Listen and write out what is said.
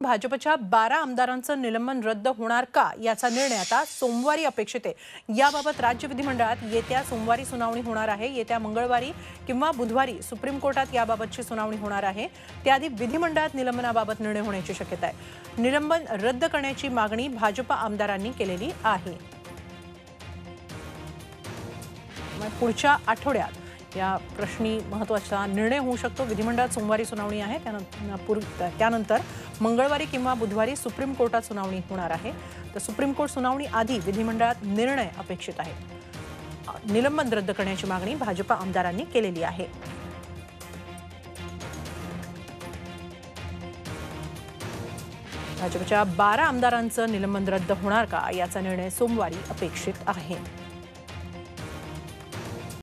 भाजपच्या 12 आमदारांचं निलंबन रद्द होणार का याचा निर्णय आता सोमवारी अपेक्षित आहे। याबाबत राज्य विधिमंडळात येत्या सोमवारी सुनावणी होणार आहे। येत्या मंगळवारी किंवा बुधवारी सुप्रीम कोर्टात याबाबतची सुनावणी होणार आहे। त्याआधी विधिमंडळात निलंबनाबाबत निर्णय होण्याची शक्यता आहे। निलंबन रद्द करण्याची मागणी भाजप आमदारांनी केलेली आहे। पुढच्या आठवड्यात या प्रश्नी महत्त्वाचा निर्णय होऊ शकतो। विधिमंडळात सोमवारी सुनावणी आहे, त्यानंतर मंगळवारी किंवा बुधवारी सुप्रीम कोर्टात सुनावणी होणार आहे। तर सुप्रीम कोर्ट सुनावणी आधी विधिमंडळात निर्णय अपेक्षित आहे। निलंबन रद्द करण्याची मागणी भाजप आमदारांनी केलेली आहे। भाजपच्या 12 आमदारांचं निलंबन रद्द होणार का याचा निर्णय सोमवारी अपेक्षित आहे।